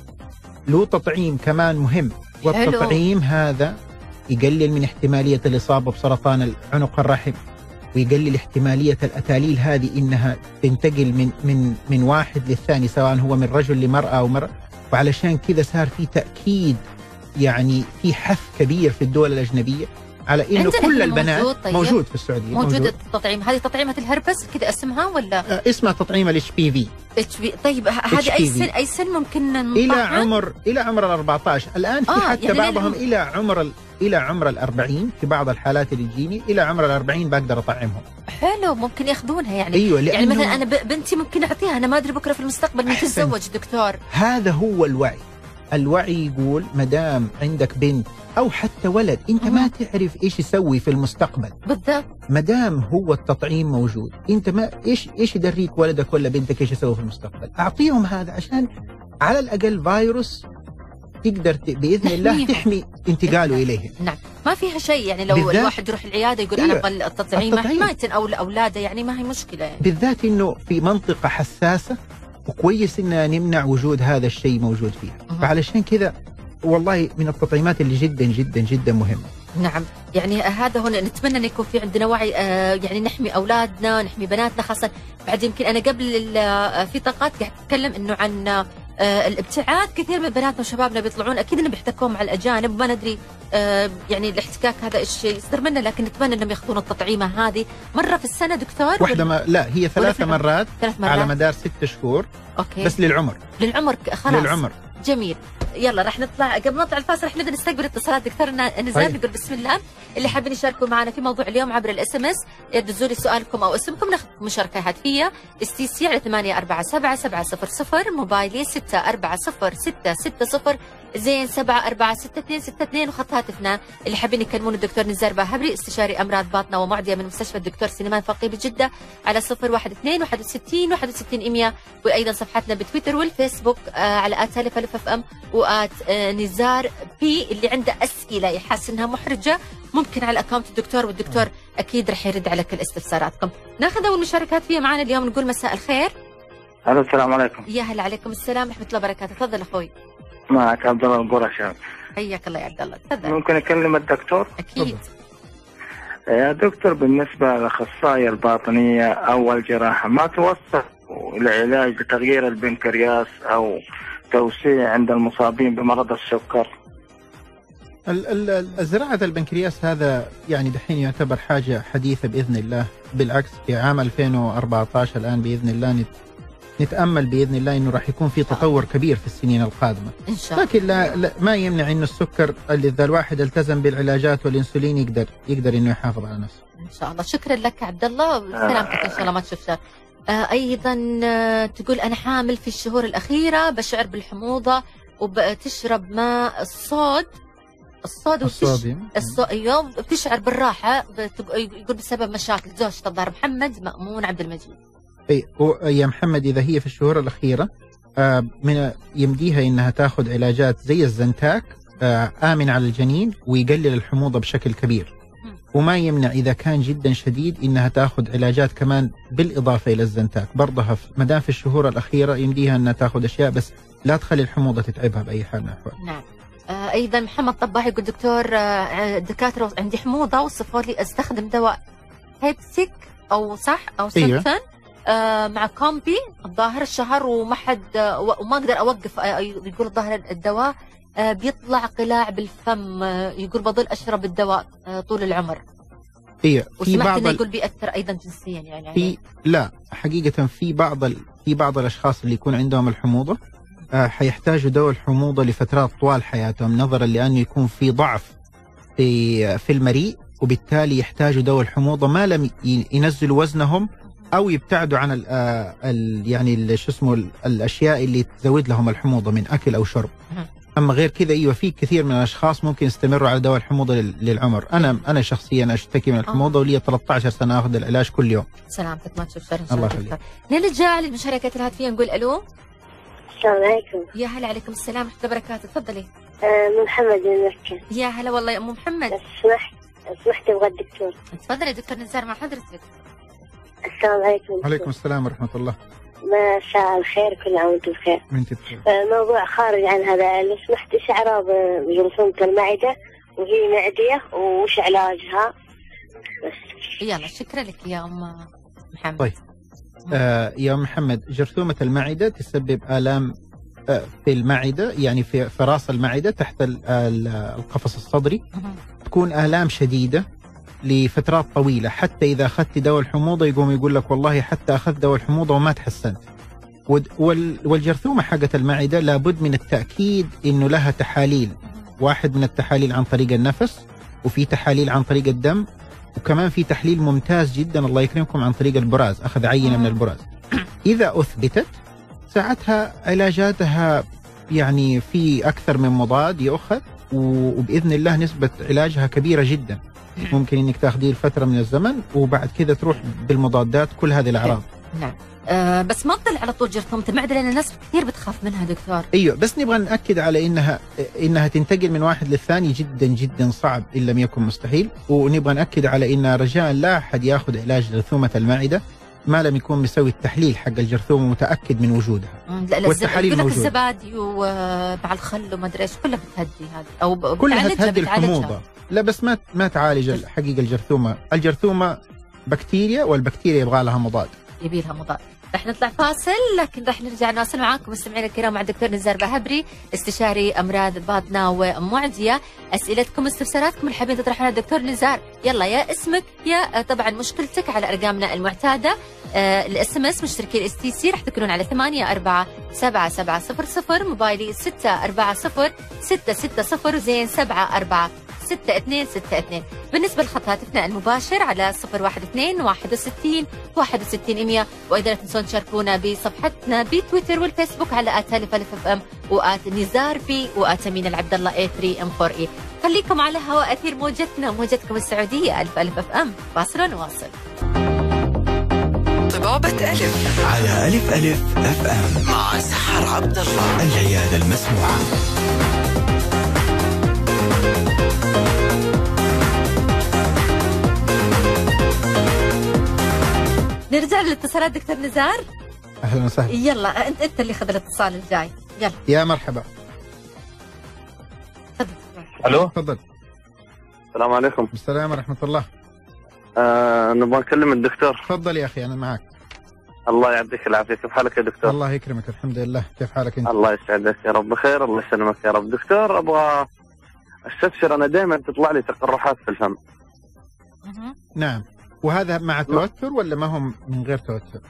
له تطعيم كمان مهم. والتطعيم هذا يقلل من احتمالية الإصابة بسرطان عنق الرحم، ويقلل احتمالية الأتاليل هذه إنها تنتقل من واحد للثاني، سواء هو من رجل لمرأة أو مرأة. وعلشان كذا صار في تأكيد، يعني في حث كبير في الدول الأجنبية على إنه كل البنات موجود في السعودية. موجود التطعيم. هذه تطعيمة الهربس كذا اسمها ولا؟ اسمها تطعيم HPV. طيب هذه أي سن ممكن نطعم؟ إلى عمر 14 الآن. في حتى يعني بعضهم إلى عمر 40 في بعض الحالات اللي تجيني إلى عمر 40 بقدر أطعمهم. حلو، ممكن ياخذونها يعني. أيوة، يعني مثلا أنا بنتي ممكن أعطيها، أنا ما أدري بكرة في المستقبل من تتزوج دكتور. هذا هو الوعي يقول مدام عندك بنت أو حتى ولد أنت ما تعرف إيش يسوي في المستقبل بالضبط، مدام هو التطعيم موجود، أنت ما إيش يدريك ولدك ولا بنتك إيش يسوي في المستقبل. أعطيهم هذا عشان على الأقل فيروس تقدر بإذن الله تحمي انتقاله إليه. نعم، ما فيها شيء يعني. لو الواحد يروح العيادة يقول أنا أبغى التطعيم حماية أو الأولادة، يعني ما هي مشكلة يعني. بالذات إنه في منطقة حساسة، وكويس إننا نمنع وجود هذا الشيء موجود فيها. فعلشان كذا والله من التطعيمات اللي جدا جدا جدا مهمة. نعم، يعني هذا هنا نتمنى أن يكون في عندنا وعي، يعني نحمي أولادنا، نحمي بناتنا خاصة. بعد يمكن أنا قبل في طاقات قاعد أتكلم إنه عن الابتعاد. كثير من بناتنا وشبابنا بيطلعون أكيد إنهم بيحتكون مع الأجانب، وما ندري يعني الاحتكاك هذا إيش يصدر منه، لكن نتمنى إنهم ياخذون التطعيمة هذه مرة في السنة دكتور. واحدة لا، هي 3 مرات على مدار 6 شهور. أوكي. بس للعمر خلاص. للعمر. جميل. يلا راح نطلع قبل ما نطلع الفاصل راح نبدا نستقبل اتصالات دكتورنا نزار. نقول بسم الله. اللي حابين يشاركوا معنا في موضوع اليوم عبر الاس ام اس يدزوا لي سؤالكم او اسمكم ناخذ مشاركه هاتفيه. استيسي على 8477700 موبايلي 640660 زين 746262 وخط هاتفنا اللي حابين يكلمون الدكتور نزار باهبري استشاري امراض باطنه ومعديه من مستشفى الدكتور سليمان فقيه بجده على 012 61 61 100 وايضا صفحتنا بتويتر والفيسبوك على @FFM نزار بي. اللي عنده اسئله يحس انها محرجه ممكن على اكونت الدكتور والدكتور اكيد رح يرد على كل استفساراتكم. ناخذ اول مشاركات فيها معنا اليوم نقول مساء الخير. الو السلام عليكم. يا هلا عليكم السلام ورحمه الله وبركاته. تفضل اخوي. معك عبد الله القرشي. حياك الله يا عبد الله. تفضل. ممكن اكلم الدكتور؟ اكيد. يا دكتور بالنسبه للاخصائيه الباطنيه او الجراحه ما توصف العلاج لتغيير البنكرياس او توسيع عند المصابين بمرض السكر؟ زراعة البنكرياس هذا يعني دحين يعتبر حاجة حديثة بإذن الله. بالعكس في عام 2014 الآن بإذن الله نتأمل بإذن الله إنه راح يكون في تطور كبير في السنين القادمة إن شاء الله. لكن لا ما يمنع إنه السكر إذا الواحد التزم بالعلاجات والإنسولين يقدر إنه يحافظ على نفسه. إن شاء الله. شكرا لك عبد الله وسلامتك إن شاء الله ما تشوف شر. أيضا تقول أنا حامل في الشهور الأخيرة بشعر بالحموضة وبتشرب ماء الصود يوم بتشعر بالراحة يقول بسبب مشاكل زوجته الظاهر محمد مأمون عبد المجيد. يا محمد إذا هي في الشهور الأخيرة من يمديها إنها تأخذ علاجات زي الزنتاك آمن على الجنين ويقلل الحموضة بشكل كبير. وما يمنع إذا كان جدا شديد إنها تأخذ علاجات كمان بالإضافة إلى الزنتاك برضها مدام في الشهور الأخيرة يمديها أنها تأخذ أشياء بس لا تخلي الحموضة تتعبها بأي حال من الأحوال. نعم. أيضا محمد طباح يقول دكتور دكاترة عندي حموضة وصفوا لي أستخدم دواء هيبسيك أو صح أو سنتن مع كومبي الظاهر الشهر وما أقدر أوقف. يقول الظاهر الدواء بيطلع قلاع بالفم يقول بضل أشرب الدواء طول العمر. في بعض يقول بيأثر أيضا جنسيا يعني لا حقيقة في بعض الأشخاص اللي يكون عندهم الحموضة حيحتاجوا دواء الحموضة لفترات طوال حياتهم نظرا لأنه يكون في ضعف في المريء وبالتالي يحتاجوا دواء الحموضة ما لم ينزلوا وزنهم أو يبتعدوا عن يعني شو اسمه الأشياء اللي تزود لهم الحموضة من أكل أو شرب. أما غير كذا في كثير من الأشخاص ممكن يستمروا على دواء الحموضة للعمر. أنا شخصيا أشتكي من الحموضة ولي 13 سنة أخذ العلاج كل يوم. سلامتك ما تشوف شر. الله يخليك. نرجع للمشاركات الهاتفية نقول ألو. السلام عليكم. يا هلا عليكم السلام ورحمة الله وبركاته. تفضلي. محمد من مكة. يا هلا والله يا أم محمد. سمحت أبغى الدكتور. تفضلي دكتور نزار مع حضرتك. السلام عليكم. وعليكم السلام ورحمة الله. مساء الخير كل عام وانتم بخير. وانت بخير. موضوع خارج عن هذا لو سمحت ايش أعراض جرثومة المعدة وهي معدية وش علاجها؟ بس. يلا شكرا لك يا أم محمد. طيب. يا محمد جرثومة المعدة تسبب آلام في المعدة يعني في راس المعدة تحت القفص الصدري. تكون آلام شديدة لفترات طويلة حتى إذا أخذت دواء الحموضة يقول لك والله حتى أخذت دواء الحموضة وما تحسنت. والجرثومة حقة المعدة لابد من التأكيد إنه لها تحاليل. واحد من التحاليل عن طريق النفس وفي تحاليل عن طريق الدم وكمان في تحليل ممتاز جدا الله يكرمكم عن طريق البراز أخذ عينة من البراز. إذا أثبتت ساعتها علاجاتها يعني في أكثر من مضاد يأخذ وبإذن الله نسبة علاجها كبيرة جدا. ممكن إنك تأخذيه لفترة من الزمن وبعد كذا تروح بالمضادات كل هذه الأعراض. نعم. بس ما تطلع على طول جرثومة المعدة لأن الناس كثير بتخاف منها دكتور. أيوة بس نبغى نأكد على إنها تنتقل من واحد للثاني جدا جدا صعب إن لم يكن مستحيل. ونبغى نأكد على إن رجاء لا أحد يأخذ علاج جرثومة المعدة ما لم يكون مسوي التحليل حق الجرثومة متأكد من وجودها. والتحاليل موجودة. الزبادي ومع الخل وما أدري إيش كلها بتهدي هذه أو كلها تهدي الحموضة. لا بس ما تعالج حقيقة الجرثومة. الجرثومة بكتيريا والبكتيريا يبغى لها مضاد. يبي لها مضاد. رح نطلع فاصل، لكن رح نرجع نواصل معاكم مستمعينا الكرام مع الدكتور نزار بهبري، استشاري امراض الباطنه ومعديه. اسئلتكم واستفساراتكم اللي حابين تطرحونها الدكتور نزار، يلا يا اسمك يا طبعا مشكلتك على ارقامنا المعتاده. الاس ام اس مشتركين اس تي سي رح تكونون على 847700، موبايلي 640 زين 746262. بالنسبه لخط هاتفنا المباشر على 012 61 61 100، وايضا لا تنسون تشاركونا بصفحتنا بتويتر والفيسبوك على @alif_fm @نزار بي @أمين العبد الله A3M4E. خليكم على هواء اثير موجتنا موجتكم السعوديه ألف FM. فاصل ونواصل. طبابة ألف على ألف اف ام مع سحر عبد الله. العيادة المسموعة. نرجع للاتصالات دكتور نزار. اهلا وسهلا. يلا انت اللي خذ الاتصال الجاي. يلا يا مرحبا. تفضل. الو، تفضل. السلام عليكم. السلام ورحمه الله. نبغى نكلم الدكتور. تفضل يا اخي انا معك. الله يعطيك العافيه، كيف حالك يا دكتور؟ الله يكرمك، الحمد لله. كيف حالك انت؟ الله يسعدك يا رب، بخير. الله يسلمك يا رب. دكتور ابغى استفسر، انا دائما تطلع لي تقرحات في الفم. نعم. وهذا مع توتر ولا ما هم من غير توتر؟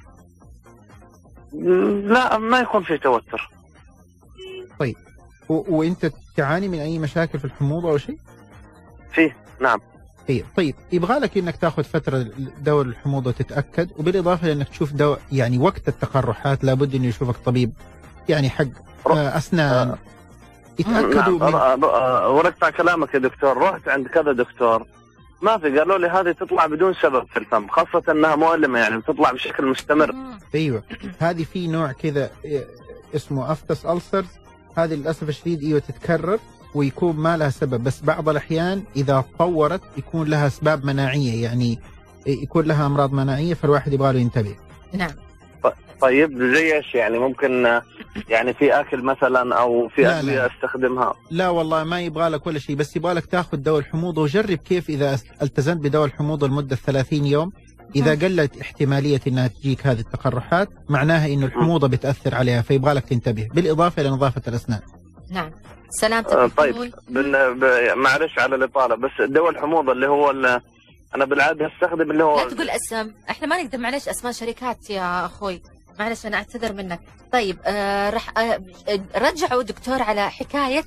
لا، ما يكون في توتر. طيب وانت تعاني من اي مشاكل في الحموضه او شيء؟ فيه، نعم. طيب يبغى لك انك تاخذ فتره دواء الحموضه تتاكد، وبالاضافه لانك تشوف دواء يعني وقت التقرحات لابد انه يشوفك طبيب يعني حق اسنان يتاكدوا. نعم. وركز على كلامك يا دكتور. رحت عند كذا دكتور ما في، قالوا لي هذه تطلع بدون سبب في الفم، خاصه انها مؤلمه يعني تطلع بشكل مستمر. ايوه، هذه في نوع كذا اسمه افتس ألسرز، هذه للاسف الشديد ايوه تتكرر ويكون ما لها سبب، بس بعض الأحيان إذا تطورت يكون لها أسباب مناعية، يعني يكون لها أمراض مناعية، فالواحد يبغى له ينتبه. نعم. طيب زي ايش يعني؟ ممكن يعني في أكل مثلا أو في أدوية أستخدمها؟ لا والله ما يبغى لك ولا شيء، بس يبغى لك تاخذ دواء الحموضة وجرب كيف إذا التزمت بدواء الحموضة لمدة 30 يوم، إذا قلت احتمالية إنها تجيك هذه التقرحات معناها إنه الحموضة بتأثر عليها، فيبغى لك تنتبه، بالإضافة إلى نظافة الأسنان. نعم. سلامتك. طيب معلش على الإطالة، بس دواء الحموضة اللي هو أنا بالعادة أستخدم اللي هو، لا تقول اسم، احنا ما نقدر معلش اسماء شركات يا أخوي، معلش أنا أعتذر منك. طيب راح رجعوا دكتور على حكاية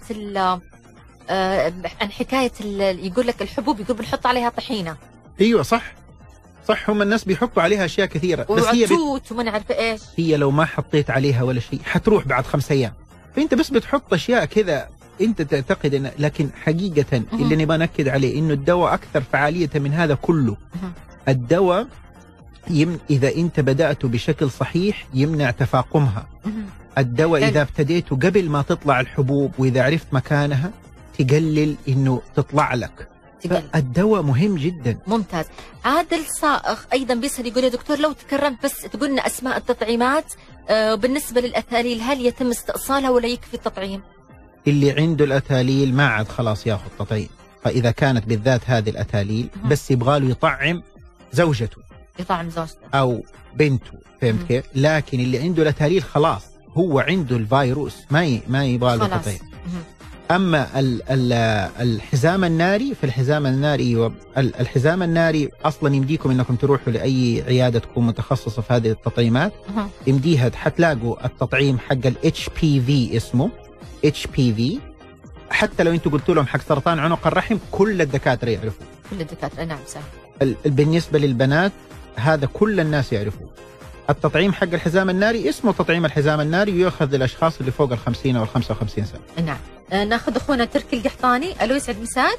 عن حكاية يقول لك الحبوب، يقول بنحط عليها طحينة. أيوة صح، هم الناس بيحطوا عليها أشياء كثيرة، بس هي وما نعرف إيش، هي لو ما حطيت عليها ولا شيء حتروح بعد 5 أيام، فأنت بس بتحط أشياء كذا أنت تعتقد إن، لكن حقيقة اللي نبغى نأكد عليه إنه الدواء أكثر فعالية من هذا كله. الدواء إذا أنت بدأته بشكل صحيح يمنع تفاقمها. الدواء إذا ابتديته قبل ما تطلع الحبوب وإذا عرفت مكانها تقلل إنه تطلع لك. الدواء مهم جدا. ممتاز. عادل صائغ أيضا بيسأل يقول يا دكتور لو تكرمت بس تقول لنا أسماء التطعيمات بالنسبة للأثاليل، هل يتم استئصالها ولا يكفي التطعيم؟ اللي عنده الأثاليل ما عاد خلاص ياخذ تطعيم، فإذا كانت بالذات هذه الأثاليل بس يبغاله يطعم زوجته، يطعم زوجته أو بنته، فهمت كيف؟ لكن اللي عنده الأثاليل خلاص هو عنده الفيروس ما يبغى له تطعيم. أما الحزام الناري، في الحزام الناري الحزام الناري أصلا يمديكم أنكم تروحوا لأي عيادة تكون متخصصة في هذه التطعيمات، يمديها حتلاقوا التطعيم حق HPV، اسمه HPV، حتى لو أنتوا قلتوا لهم حق سرطان عنق الرحم كل الدكاترة يعرفوا. كل الدكاترة، نعم صح. بالنسبة للبنات هذا كل الناس يعرفوه. التطعيم حق الحزام الناري اسمه تطعيم الحزام الناري، ويأخذ للأشخاص اللي فوق 50 أو 55 سنة. نعم. ناخذ أخونا تركي القحطاني. ألو، يسعد مساك.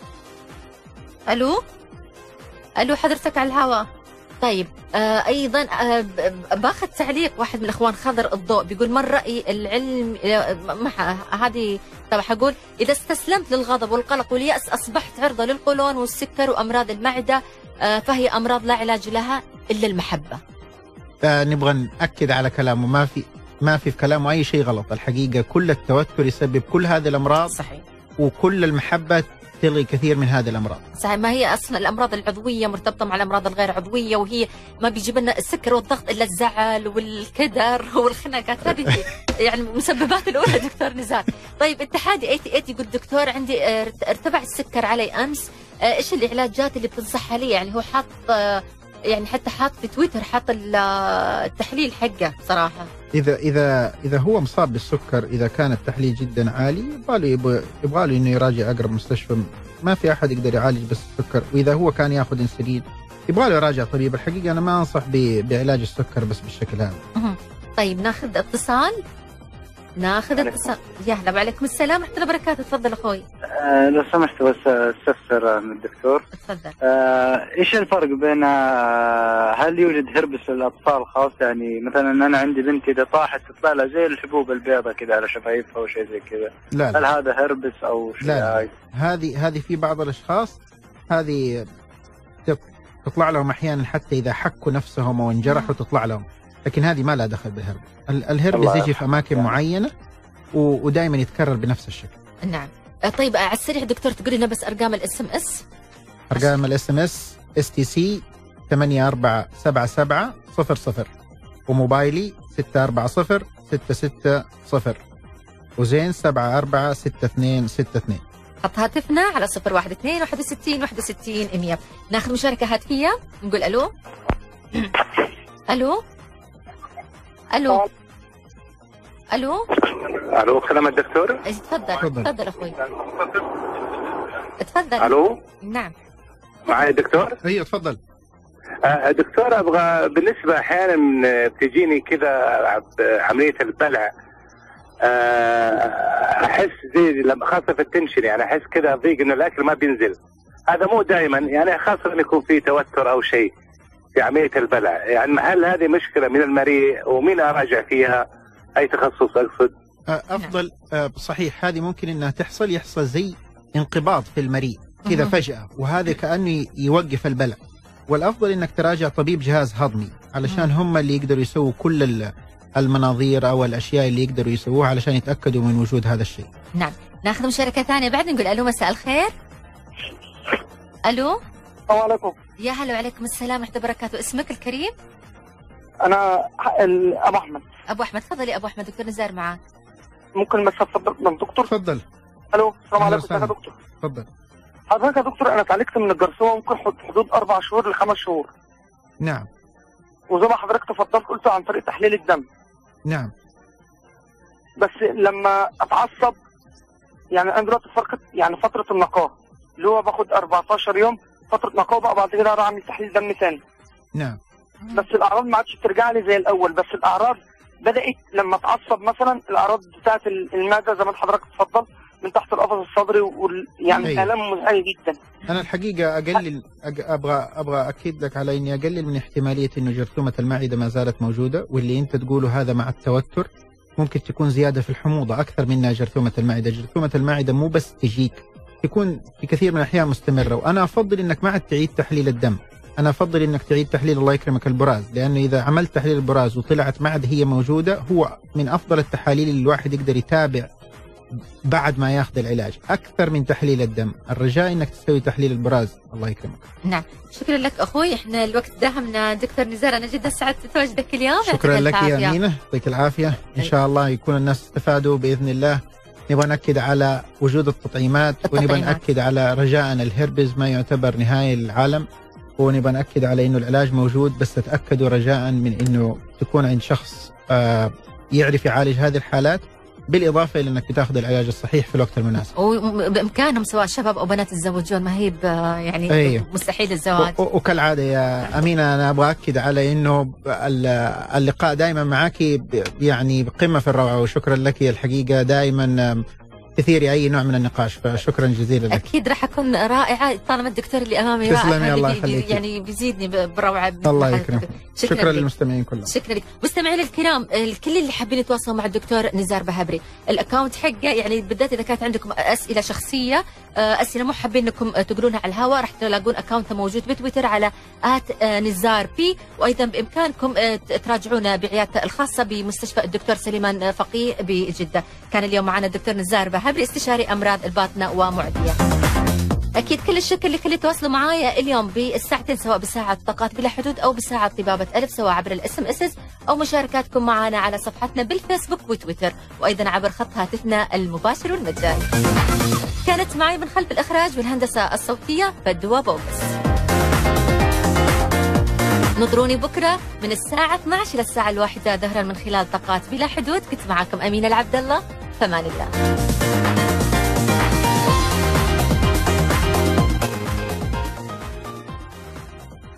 ألو حضرتك على الهواء. طيب أيضا باخذ تعليق واحد من الأخوان خضر الضوء، بيقول من رأي العلم هذه طبعا حقول إذا استسلمت للغضب والقلق واليأس أصبحت عرضة للقولون والسكر وأمراض المعدة، فهي أمراض لا علاج لها إلا المحبة. نبغى نأكد على كلامه، ما في كلامه أي شيء غلط. الحقيقة كل التوتر يسبب كل هذه الأمراض، صحيح. وكل المحبة تلغي كثير من هذه الامراض. صحيح، ما هي اصلا الامراض العضويه مرتبطه مع الامراض الغير عضويه، وهي ما بيجيب لنا السكر والضغط الا الزعل والكدر والخناقات، هذه يعني المسببات الاولى دكتور نزار. طيب اتحادي 88 يقول دكتور عندي ارتفع السكر علي امس، ايش العلاجات اللي بتنصحها لي؟ يعني هو حاط يعني حتى حاط في تويتر حاط التحليل حقه صراحه. اذا هو مصاب بالسكر، اذا كان التحليل جدا عالي يبغى له انه يراجع اقرب مستشفى. ما في احد يقدر يعالج بس السكر، واذا هو كان ياخذ انسولين يبغى له يراجع طبيب. الحقيقه انا ما انصح بعلاج السكر بس بالشكل هذا. طيب ناخذ اتصال. يا هلا وعليكم السلام ورحمه الله وبركاته. تفضل اخوي. لو سمحت بس استفسر من الدكتور. تفضل. ايش الفرق بين هل يوجد هربس للاطفال خاص؟ يعني مثلا انا عندي بنتي اذا طاحت تطلع لها زي الحبوب البيضاء كذا على شفايفها او شيء زي كذا. لا. هل هذا هربس او شيء؟ لا. هذه في بعض الاشخاص هذه تطلع لهم احيانا حتى اذا حكوا نفسهم او انجرحوا تطلع لهم، لكن هذه ما لها دخل بالهربس. الهربس يجي في اماكن معينه ودائما يتكرر بنفس الشكل. نعم. طيب على السريع دكتور تقول لنا بس ارقام الاس ام اس. ارقام الاس ام اس STC 847700 وموبايلي 640 660 وزين 746262. خط هاتفنا على 012 61 61 100. ناخذ مشاركه هاتفيه، نقول الو. الو الو الو الو كلام الدكتور. تفضل اخوي. تفضل. الو. نعم معي الدكتور. ايوه تفضل. دكتور ابغى بالنسبه احيانا بتجيني كذا عمليه البلع، احس زي لما خاصه في التنشن، يعني احس كذا ضيق انه الاكل ما بينزل. هذا مو دائما، يعني خاصه ان يكون في توتر او شيء في عمليه البلع. يعني هل هذه مشكله من المريء ومين اراجع فيها؟ اي تخصص اقصد؟ افضل. صحيح هذه ممكن انها يحصل زي انقباض في المريء كذا فجأة، وهذا كأنه يوقف البلع. والافضل انك تراجع طبيب جهاز هضمي علشان هم اللي يقدروا يسووا كل المناظير او الاشياء اللي يقدروا يسووها علشان يتاكدوا من وجود هذا الشيء. نعم. ناخذ مشاركه ثانيه بعد نقول الو. مساء الخير. الو. السلام عليكم. يا هلا وعليكم السلام ورحمه الله وبركاته. اسمك الكريم؟ انا ابو احمد. ابو احمد تفضلي. ابو احمد دكتور نزار معاك. ممكن بس اتفضل من دكتور؟ تفضل. الو السلام عليكم يا دكتور. تفضل. حضرتك يا دكتور انا اتعالجت من الجرثومه ممكن حدود 4 شهور ل5 شهور. نعم. وزي ما حضرتك تفضلت قلت عن طريق تحليل الدم. نعم. بس لما اتعصب يعني انا دلوقتي يعني فتره النقاهه اللي هو باخد 14 يوم فتره نقاهه، بقى بعد كده اعمل تحليل دم ثاني. نعم. بس الاعراض ما عادش بترجع لي زي الاول، بس الاعراض بدات لما اتعصب مثلا الاعراض بتاعت المعده زي ما حضرتك تفضل من تحت القفص الصدري يعني الام مزعجه جدا. انا الحقيقه ابغى اكيد لك على اني اقلل من احتماليه انه جرثومه المعده ما زالت موجوده، واللي انت تقوله هذا مع التوتر ممكن تكون زياده في الحموضه اكثر منها جرثومه المعده. جرثومه المعده مو بس تجيك، تكون في كثير من الاحيان مستمره. وانا افضل انك ما عاد تعيد تحليل الدم، انا افضل انك تعيد تحليل الله يكرمك البراز، لانه اذا عملت تحليل البراز وطلعت ما عاد هي موجوده هو من افضل التحاليل اللي الواحد يقدر يتابع بعد ما ياخذ العلاج اكثر من تحليل الدم. الرجاء انك تسوي تحليل البراز. الله يكرمك. نعم. شكرا لك اخوي، احنا الوقت داهمنا. دكتور نزار انا جدا سعدت بتواجدك اليوم. شكرا لك يا امينه، يعطيك العافيه. ان شاء الله يكون الناس استفادوا باذن الله. نبغى ناكد على وجود التطعيمات ونبغى ناكد على رجاء الهربز ما يعتبر نهايه العالم، ونبغى ناكد على انه العلاج موجود، بس تاكدوا رجاء من انه تكون عند شخص يعرف يعالج هذه الحالات، بالإضافة إلى أنك بتاخذ العلاج الصحيح في الوقت المناسب. وبإمكانهم سواء شباب أو بنات يتزوجون، ما هي يعني أيوه. مستحيل الزواج. وكالعادة يا أمينة أنا أبغى أكد على أنه اللقاء دائما معك يعني بقمة في الروعة، وشكرا لك الحقيقة دائما تثيري أي نوع من النقاش، فشكرا جزيلا لك. أكيد راح أكون رائعة طالما الدكتور اللي أمامي رائع. الله يخليك. يعني بيزيدني بالروعة. الله يكرمك. شكرا للمستمعين كلهم. شكرا لك. مستمعينا الكرام، الكل اللي حابين يتواصلوا مع الدكتور نزار بهبري، الأكاونت حقه يعني بالذات إذا كانت عندكم أسئلة شخصية، أسئلة مو حابين أنكم تقولونها على الهواء، راح تلاقون أكاونته موجود بتويتر على @نزار_P، وأيضا بإمكانكم تراجعونا بعيادته الخاصة بمستشفى الدكتور سليمان فقيه بجدة. كان اليوم معنا الدكتور نزار بهبري، استشاري أمراض الباطنة ومعدية. أكيد كل الشكر لكل اللي تواصلوا معايا اليوم بالساعتين، سواء بساعة طاقات بلا حدود أو بساعة طبابة ألف، سواء عبر الSMS أو مشاركاتكم معنا على صفحتنا بالفيسبوك وتويتر، وأيضا عبر خط هاتفنا المباشر والمجاني. كانت معي من خلف الإخراج والهندسة الصوتية فدوى بوبس. نطروني بكرة من الساعة 12 إلى الساعة 1 ظهرا من خلال طاقات بلا حدود. كنت معكم أمينة العبد الله، فمان الله.